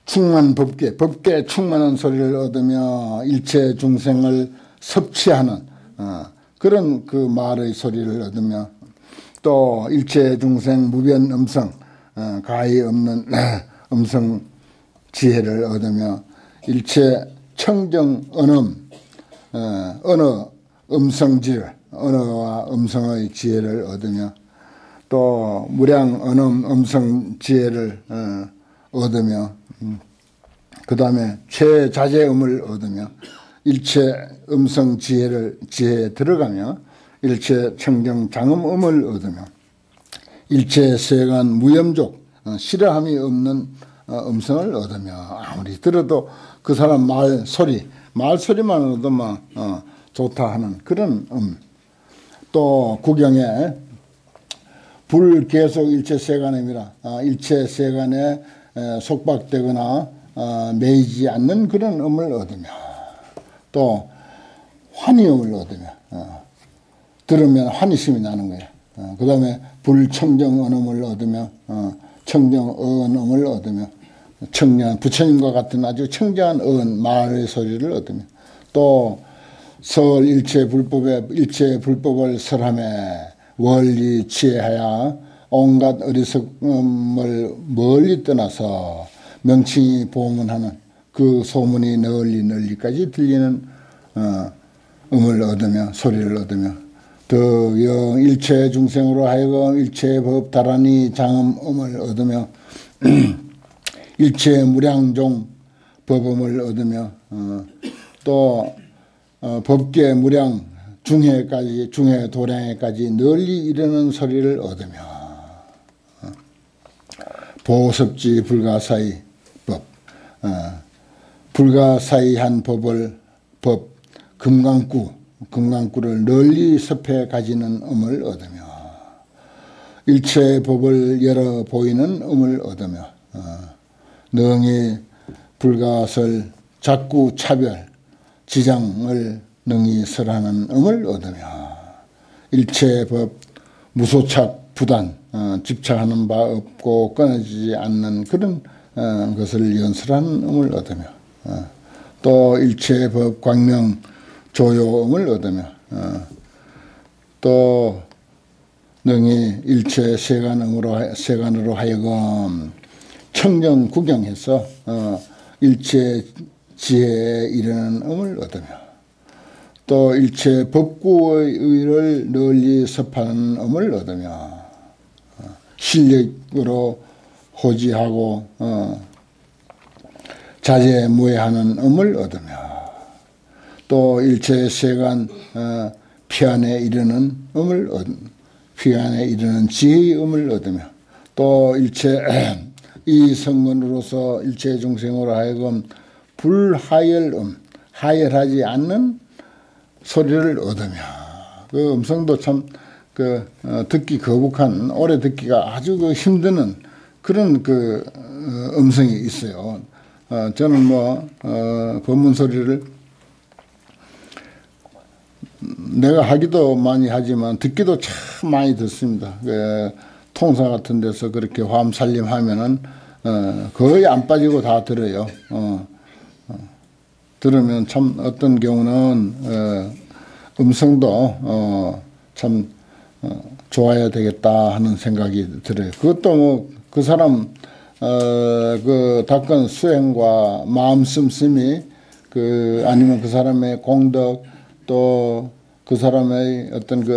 충만 법계, 법계에 충만한 소리를 얻으며 일체 중생을 섭취하는 그런 그 말의 소리를 얻으며 또 일체 중생 무변 음성, 가히 없는 음성 지혜를 얻으며 일체 청정 언음, 언어 음성질, 언어와 음성의 지혜를 얻으며 또 무량 언음 음성 지혜를 얻으며 그 다음에 최자재음을 얻으며 일체 음성 지혜에 들어가며 일체 청정 장음음을 얻으며 일체 세간 무염족 싫어함이 없는 음성을 얻으며 아무리 들어도 그 사람 말소리만으로도 막 좋다 하는 그런 또 구경에 불 계속 일체 세간음이라 일체 세간에 속박되거나 매이지 않는 그런 음을 얻으며 또 환희음을 얻으며 들으면 환희심이 나는 거야. 그 다음에 불청정언음을 얻으며 청정언음을 얻으며 부처님과 같은 아주 청정한 말의 소리를 얻으며 또 설 일체 불법을 설함에 원리 취해하여 온갖 어리석음을 멀리 떠나서 명칭이 보문하는 그 소문이 널리까지 들리는 음을 얻으며 소리를 얻으며 더 일체 중생으로 하여금 일체 법 다라니 장음음을 얻으며 일체 무량종 법음을 얻으며 또 법계 무량 중해 도량에까지 널리 이르는 소리를 얻으며 보섭지 불가사의 법 불가사의한 법 금강구를 널리 섭해 가지는 음을 얻으며 일체 법을 열어 보이는 음을 얻으며 능히 불가설 작구 차별 지장을 능히 설하는 음을 얻으며 일체 법 무소착 부단 집착하는 바 없고 끊어지지 않는 그런 것을 연설하는 음을 얻으며 또 일체 법 광명 조요음을 얻으며 또 능히 일체 세간으로 하여금 청정 구경해서 일체 지혜에 이르는 음을 얻으며 또 일체 법구의 의를 널리 섭하는 음을 얻으며 실력으로 호지하고 자제무해하는 음을 얻으며 또 일체 세간 피안에 이르는 피안에 이르는 지혜의 음을 얻으며 또 일체 이 성문으로서 일체 중생으로 하여금 불하열음 하열하지 않는 소리를 얻으며 그 음성도 참 듣기 거북한 오래 듣기가 아주 힘드는 그런 음성이 있어요. 저는 법문 소리를 내가 하기도 많이 하지만 듣기도 참 많이 듣습니다. 통사 같은 데서 그렇게 화엄살림 하면은 거의 안 빠지고 다 들어요. 들으면 참 어떤 경우는 음성도 참 좋아야 되겠다 하는 생각이 들어요. 그것도 그 사람 닦은 수행과 마음 씀씀이 아니면 그 사람의 공덕 또 그 사람의 어떤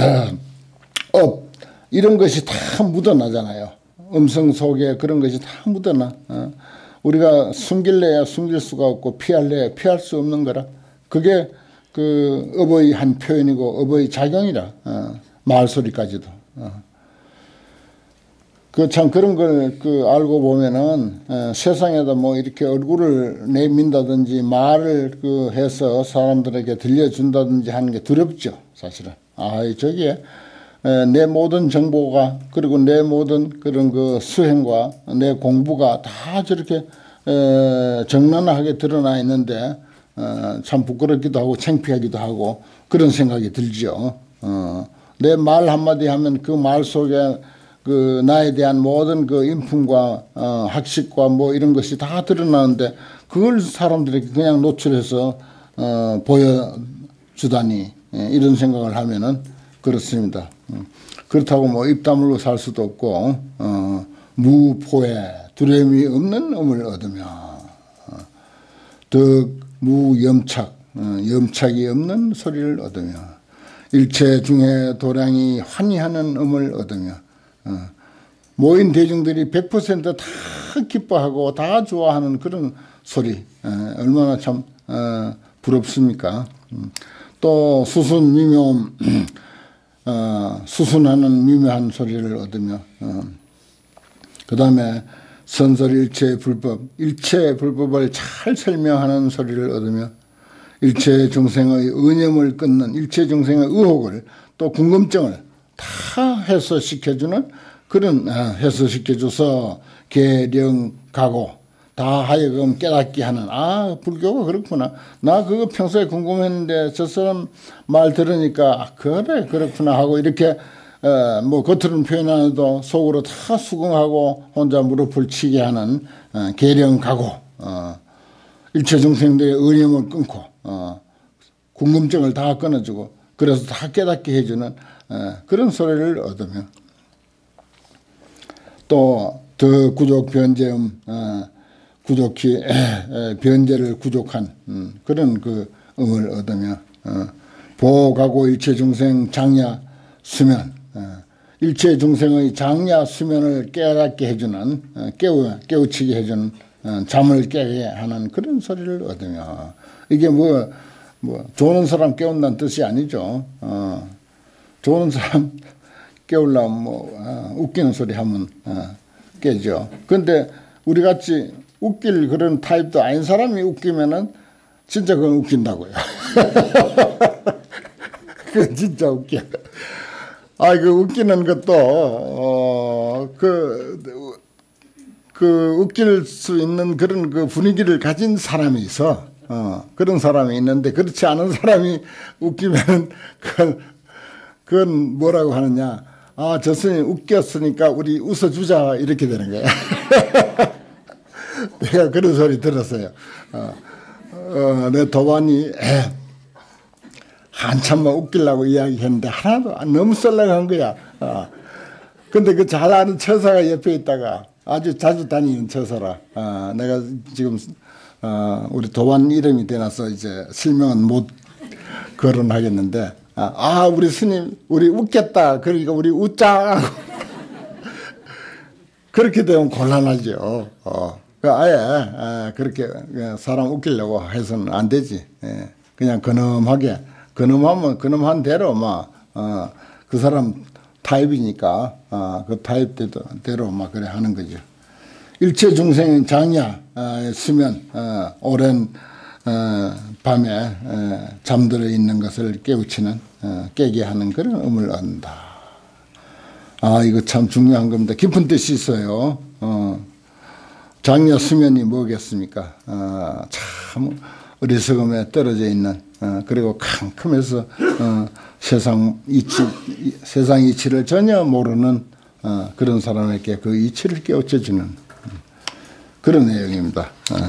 이런 것이 다 묻어나잖아요. 음성 속에 그런 것이 다 묻어나. 우리가 숨길래야 숨길 수가 없고 피할래야 피할 수 없는 거라. 그게 업의 한 표현이고 업의 작용이라. 말소리까지도. 참 그런 걸 알고 보면은 세상에다 이렇게 얼굴을 내민다든지 말을 해서 사람들에게 들려준다든지 하는 게 두렵죠, 사실은. 저기에 내 모든 정보가 그리고 내 모든 그런 수행과 내 공부가 다 저렇게 적나라하게 드러나 있는데 참 부끄럽기도 하고 창피하기도 하고 그런 생각이 들죠. 내 말 한마디 하면 그 말 속에 그 나에 대한 모든 그 인품과 학식과 뭐 이런 것이 다 드러나는데 그걸 사람들에게 그냥 노출해서 보여주다니 이런 생각을 하면은 그렇습니다. 그렇다고 뭐 입 다물고 살 수도 없고 무포해 두려움이 없는 음을 얻으며 덕무염착 염착이 없는 소리를 얻으며 일체 중에 도량이 환희하는 음을 얻으며 모인 대중들이 100%다 기뻐하고 다 좋아하는 그런 소리 얼마나 참 부럽습니까? 또 수순 미묘 수순하는 미묘한 소리를 얻으며 그 다음에 선설 일체 불법을 잘 설명하는 소리를 얻으며 일체 중생의 의념을 끊는 일체 중생의 의혹을 또 궁금증을 다 해소시켜주는 그런 해소시켜줘서 계령가고 다 하여금 깨닫게 하는 불교가 그렇구나. 나 그거 평소에 궁금했는데 저 사람 말 들으니까 그래 그렇구나 하고 이렇게 뭐 겉으로는 표현 안 해도 속으로 다 수긍하고 혼자 무릎을 치게 하는 계령가고 일체 중생들의 의념을 끊고 궁금증을 다 끊어주고 그래서 다 깨닫게 해주는 그런 소리를 얻으며 또 더 구족 변제음 구족히 변제를 구족한 그런 그 음을 얻으며 보호가고 일체 중생 장야 수면 일체 중생의 장야 수면을 깨닫게 해주는 깨우치게 해주는 잠을 깨게 하는 그런 소리를 얻으며 이게 뭐 조는 사람 깨운다는 뜻이 아니죠. 조는 사람 깨우려면 웃기는 소리 하면 깨죠. 근데 우리 같이 웃길 그런 타입도 아닌 사람이 웃기면은 진짜 그건 웃긴다고요. 그건 진짜 웃겨. 그 웃기는 것도 그 웃길 수 있는 그런 그 분위기를 가진 사람이 있어. 그런 사람이 있는데 그렇지 않은 사람이 웃기면은 그건 뭐라고 하느냐. 저 스님 웃겼으니까 우리 웃어주자 이렇게 되는 거야. 내가 그런 소리 들었어요. 내 도반이 한참만 웃기려고 이야기했는데 하나도 너무 썰렁한 거야. 근데 그 잘 아는 처사가 옆에 있다가 아주 자주 다니는 처사라. 내가 지금 우리 도반 이름이 되나서 이제 실명은 못 거론하겠는데 우리 스님 우리 웃겠다 그러니까 우리 웃자 하고 그렇게 되면 곤란하죠. 아예 그렇게 사람 웃기려고 해서는 안 되지. 그냥 근엄하면 근엄한 대로 그 사람 타입이니까 그 타입대로 그래 하는 거죠. 일체 중생은 장야 수면 오랜 밤에 잠들어 있는 것을 깨게 하는 그런 음을 얻는다. 이거 참 중요한 겁니다. 깊은 뜻이 있어요. 장야 수면이 뭐겠습니까? 참 어리석음에 떨어져 있는 그리고 캄캄해서 세상 이치를 전혀 모르는 그런 사람에게 그 이치를 깨우쳐주는 그런 내용입니다.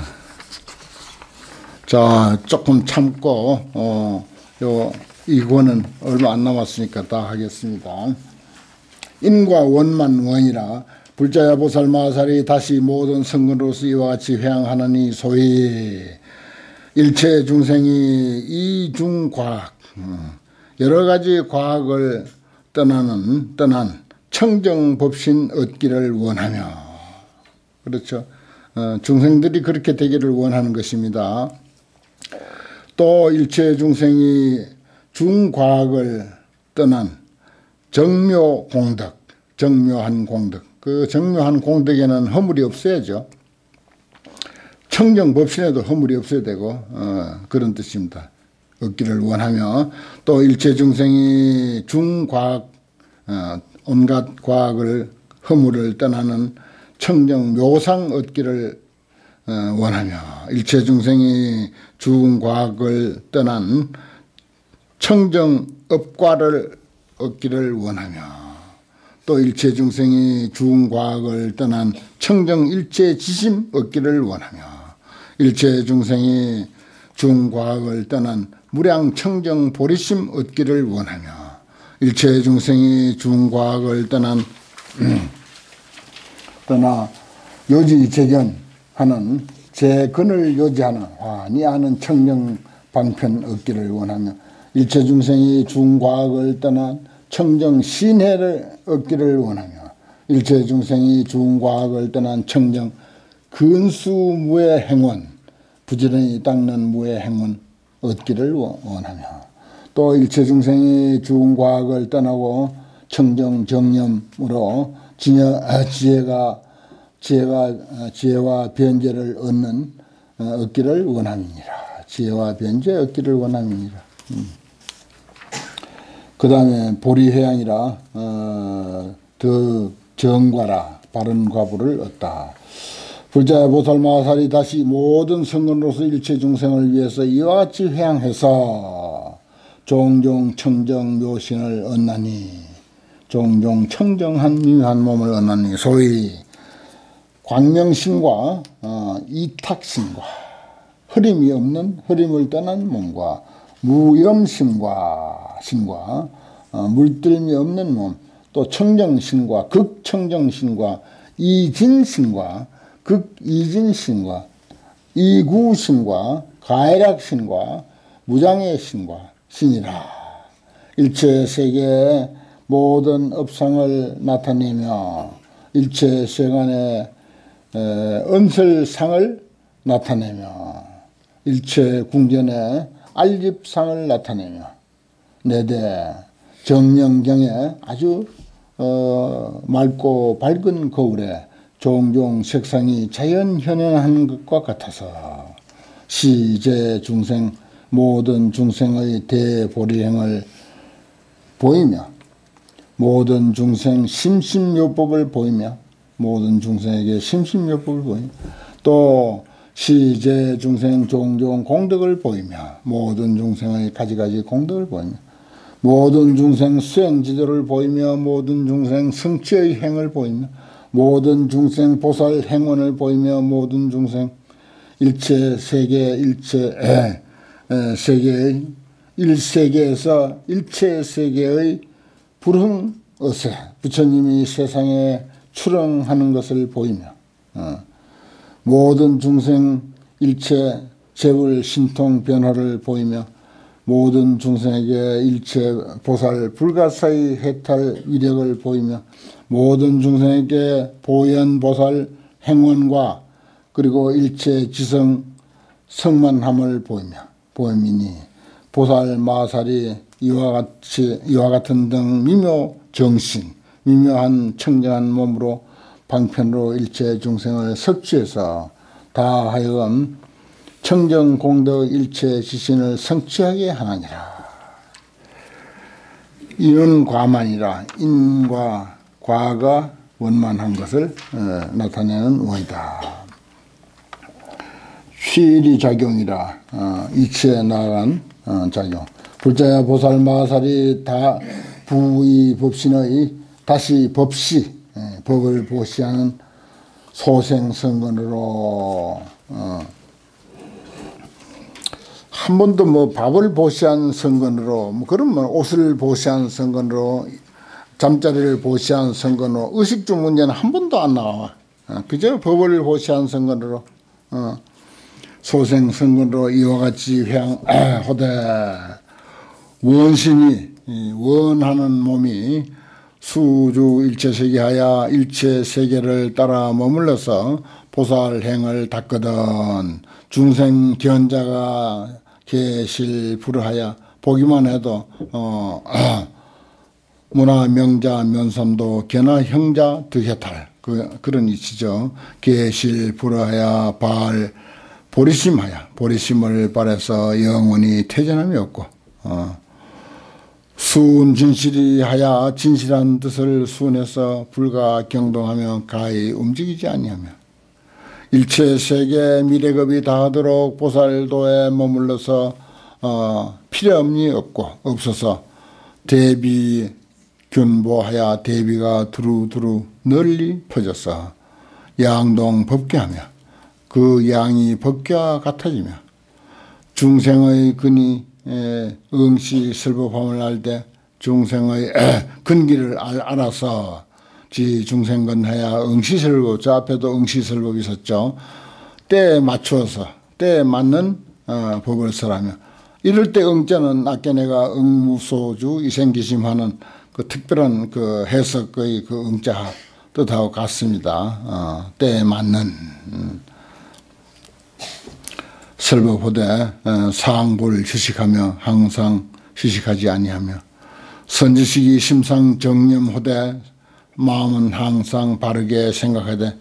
자, 조금 참고 이 권은 얼마 안 남았으니까 다 하겠습니다. 인과 원만 원이라 불자야 보살 마살이 다시 모든 성근으로서 이와 같이 회항하느니 소위 일체 중생이 이중과학 여러 가지 과학을 떠난 청정법신 얻기를 원하며 그렇죠. 중생들이 그렇게 되기를 원하는 것입니다. 또 일체 중생이 중과학을 떠난 정묘공덕, 정묘한 공덕. 그 정묘한 공덕에는 허물이 없어야죠. 청정법신에도 허물이 없어야 되고 그런 뜻입니다. 얻기를 원하며 또 일체 중생이 중과학 온갖 과학을 허물을 떠나는 청정묘상 얻기를 원하며 일체 중생이 중과학을 떠난 청정업과를 얻기를 원하며 또 일체 중생이 중과학을 떠난 청정 일체 지심 얻기를 원하며 일체 중생이 중과학을 떠난 무량 청정 보리심 얻기를 원하며 일체 중생이 중과학을 떠나 요지재견하는 재근을 요지하는 환히 아는 청정 방편 얻기를 원하며 일체 중생이 중과학을 떠난 청정 신해를 얻기를 원하며 일체 중생이 중과학을 떠난 청정 근수 무의 행원 부지런히 닦는 무의 행원 얻기를 원하며 또 일체 중생이 중과학을 떠나고 청정 정념으로 지혜와 변제를 얻기를 원함이니라. 지혜와 변제 얻기를 원함이니라. 그 다음에 보리해양이라 더 정과라 바른 과부를 얻다. 불자의 보살마살이 다시 모든 성근으로서 일체 중생을 위해서 이와 같이 회양해서 종종 청정 묘신을 얻나니 종종 청정한 미묘한 몸을 얻나니 소위 광명신과 이탁신과 흐림이 없는 흐림을 떠난 몸과 무염신과 물들미 없는 몸 또 청정신과 극청정신과 이진신과 극이진신과 이구신과 가해락신과 무장의 신과 신이라. 일체 세계의 모든 업상을 나타내며 일체 세간의 은설상을 나타내며 일체 궁전의 알립상을 나타내며 내대 정령경에 아주 맑고 밝은 거울에 종종 색상이 자연 현현한 것과 같아서 시제 중생 모든 중생의 대보리행을 보이며 모든 중생 심심요법을 보이며 모든 중생에게 심심요법을 보이며 또 시제 중생 종종 공덕을 보이며 모든 중생의 가지가지 공덕을 보이며 모든 중생 수행지도를 보이며 모든 중생 성취의 행을 보이며 모든 중생 보살 행원을 보이며 모든 중생 일체 세계 일체 세계의 일세계에서 일체 세계의 불흥어세 부처님이 세상에 출렁하는 것을 보이며 모든 중생 일체 재불 신통 변화를 보이며 모든 중생에게 일체 보살 불가사의 해탈 위력을 보이며 모든 중생에게 보현 보살 행원과 그리고 일체 지성 성만함을 보이니 보살 마살이 이와 같은 등 미묘 정신 미묘한 청정한 몸으로 방편으로 일체 중생을 섭취해서 다 하여금 청정 공덕 일체 지신을 성취하게 하느니라. 이는 과만이라 인과 과가 원만한 것을 나타내는 원이다. 쉬리 작용이라 이치에 나아간 작용. 불자야 보살 마살이 다 부의 법신의 다시 법을 보시하는 소생성건으로 한 번도 뭐 밥을 보시한 선건으로 그러면 옷을 보시한 선건으로 잠자리를 보시한 선건으로 의식주 문제는 한 번도 안 나와. 그저 법을 보시한 선건으로 소생 선건으로 이와 같이 회양하되 원신이 원하는 몸이 수주 일체세계하여 일체세계를 따라 머물러서 보살행을 닦거든 중생 견자가 계실 불하여 보기만 해도 문화 명자 면삼도 견하 형자 득해탈 그런 이치죠. 계실 불하여 발 보리심을 발해서 영원히 퇴전함이 없고 수운 진실이 하여 진실한 뜻을 수운해서 불가 경동하며 가히 움직이지 아니하며 일체 세계 미래급이 다하도록 보살도에 머물러서 필요함이 없어서 대비 균보하여 대비가 두루두루 널리 퍼져서 양동 법계하며 그 양이 법계와 같아지며 중생의 근이 응시 설법함을 알 때 중생의 근기를 알아서 지 중생건하여 응시설법, 저 앞에도 응시설법이 있었죠. 때에 맞추어서 때에 맞는 법을 설하며 이럴 때 응자는 아까 내가 응무소주 이생기심하는 그 특별한 그 해석의 그 응자 뜻하고 같습니다. 때에 맞는 설법하되 사항볼 휴식하며 항상 휴식하지 아니하며 선지식이 심상정념하되 마음은 항상 바르게 생각하되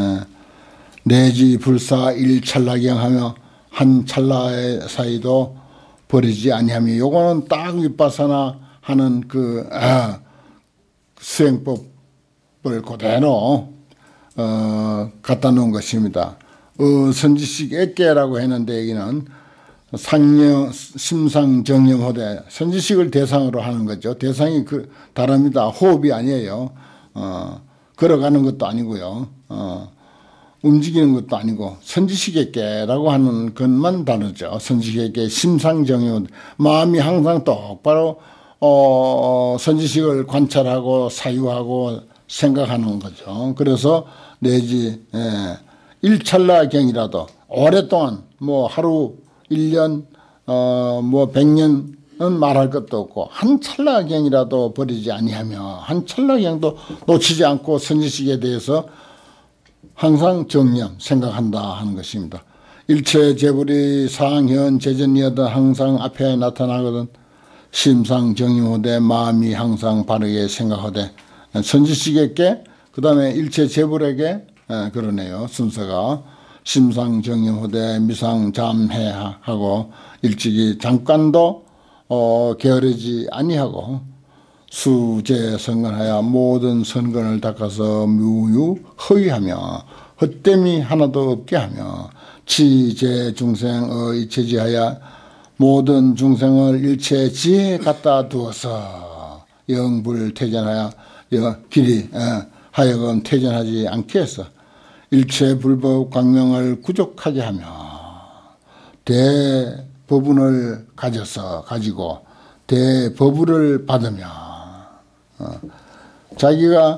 내지 불사 일찰나경하며 한 찰나의 사이도 버리지 아니하며 요거는 딱 윗바사나 하는 그 수행법을 그대로 갖다 놓은 것입니다. 선지식 액계라고 했는데 여기는 상령 심상정념호대 선지식을 대상으로 하는 거죠. 대상이 다릅니다. 호흡이 아니에요. 걸어가는 것도 아니고요. 움직이는 것도 아니고 선지식 액계라고 하는 것만 다르죠. 선지식 액계 심상정념 마음이 항상 똑바로 선지식을 관찰하고 사유하고 생각하는 거죠. 그래서 내지 일찰나경이라도 오랫동안 뭐 하루 1년 뭐 100년은 말할 것도 없고 한 찰나경이라도 버리지 아니하며 한 찰나경도 놓치지 않고 선지식에 대해서 항상 정념 생각한다 하는 것입니다. 일체 재불이 상현 재전이어든 항상 앞에 나타나거든 심상정념하되 마음이 항상 바르게 생각하되 선지식에게 그 다음에 일체 재불에게 그러네요. 순서가 심상정념하되 미상잠해하고 일찍이 잠깐도 게으르지 아니하고 수제선건하여 모든 선건을 닦아서 무유 허위하며 헛됨이 하나도 없게 하며 치제중생의 체지하여 모든 중생을 일체 지혜에 갖다 두어서 영불퇴전하여 길이 하여금 퇴전하지 않게 해서 일체 불법 광명을 구족하게 하며 대법운을 가지고 대법을 받으며 자기가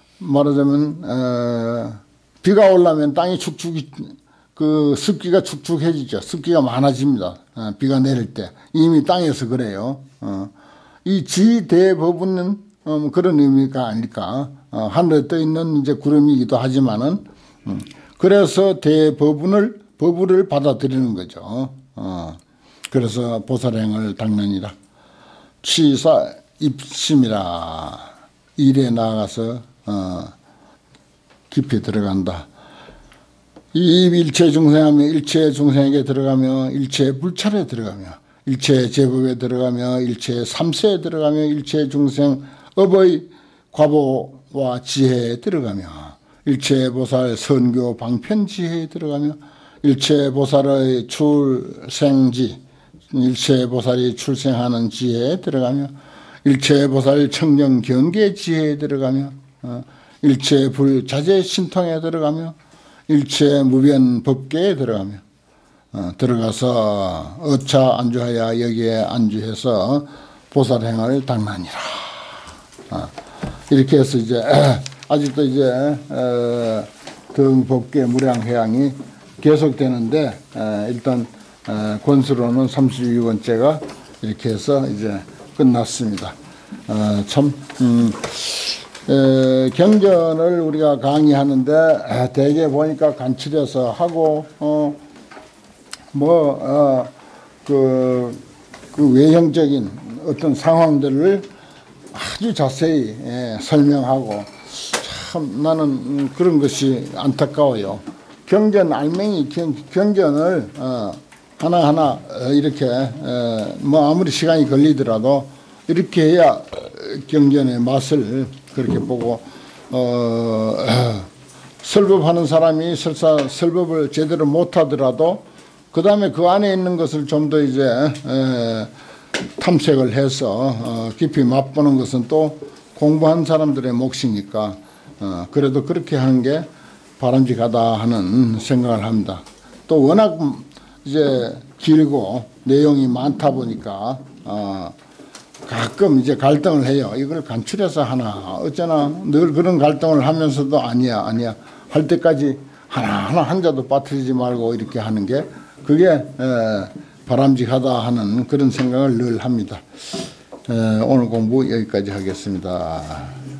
말하자면 비가 올라면 땅이 그 습기가 축축해지죠. 습기가 많아집니다. 비가 내릴 때 이미 땅에서 그래요. 이 지대법은 그런 의미가 아닐까. 하늘에 떠 있는 이제 구름이기도 하지만은 그래서 법을 받아들이는 거죠. 그래서 보살행을 닦느니라. 취사 입심이라 일에 나아가서 깊이 들어간다. 이 일체 중생하며 일체 중생에게 들어가며 일체 불찰에 들어가며 일체 제법에 들어가며 일체 삼세에 들어가며 일체 중생업의 과보와 지혜에 들어가며 일체 보살 선교 방편 지혜에 들어가며 일체 보살의 출생지 일체 보살이 출생하는 지혜에 들어가며 일체 보살 청정 경계 지혜에 들어가며 일체 불자재 신통에 들어가며 일체 무변 법계에 들어가며 들어가서 어차 안주하여 여기에 안주해서 보살행을 닦나니라. 이렇게 해서 이제 아직도 이제 등법계 무량회양이 계속되는데 일단 권수로는 32번째가 이렇게 해서 이제 끝났습니다. 참 경전을 우리가 강의하는데 대개 보니까 간추려서 하고 그 외형적인 어떤 상황들을 아주 자세히 설명하고 참 나는 그런 것이 안타까워요. 경전 알맹이 경전을 하나하나 이렇게 뭐 아무리 시간이 걸리더라도 이렇게 해야 경전의 맛을 그렇게 보고 설법하는 사람이 설사 설법을 제대로 못하더라도 그 다음에 그 안에 있는 것을 좀 더 이제 탐색을 해서 깊이 맛보는 것은 또 공부한 사람들의 몫이니까 그래도 그렇게 하는 게 바람직하다 하는 생각을 합니다. 또 워낙 이제 길고 내용이 많다 보니까 가끔 이제 갈등을 해요. 이걸 간추려서 하나 어쩌나 늘 그런 갈등을 하면서도 아니야 할 때까지 하나하나 한자도 빠뜨리지 말고 이렇게 하는 게 그게 바람직하다 하는 그런 생각을 늘 합니다. 오늘 공부 여기까지 하겠습니다.